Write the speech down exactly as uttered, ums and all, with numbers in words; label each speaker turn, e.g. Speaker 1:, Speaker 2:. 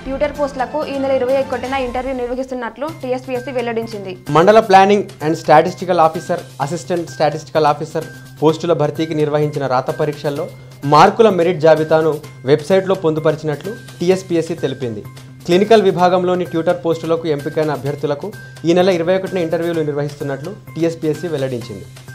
Speaker 1: Tutor పోస్టులకు ఈ నెల ఇరవై ఒకటిన ఇంటర్వ్యూ నిర్వహిస్తున్నట్లు టీఎస్పీఎస్సీ వెల్లడించింది.
Speaker 2: మండల planning and statistical officer, assistant statistical officer పోస్టుల భర్తీకి నిర్వహించిన రాత పరీక్షల్లో మార్కుల మెరిట్ జాబితాను వెబ్సైట్లో పొందుపరిచినట్లు టీఎస్పీఎస్సీ తెలిపింది. క్లినికల్ విభాగంలోని ట్యూటర్ పోస్టులకు ఎంపికైన అభ్యర్థులకు ఈ నెల ఇరవై ఒకటిన ఇంటర్వ్యూలు నిర్వహిస్తున్నట్లు టీఎస్పీఎస్సీ వెల్లడించింది.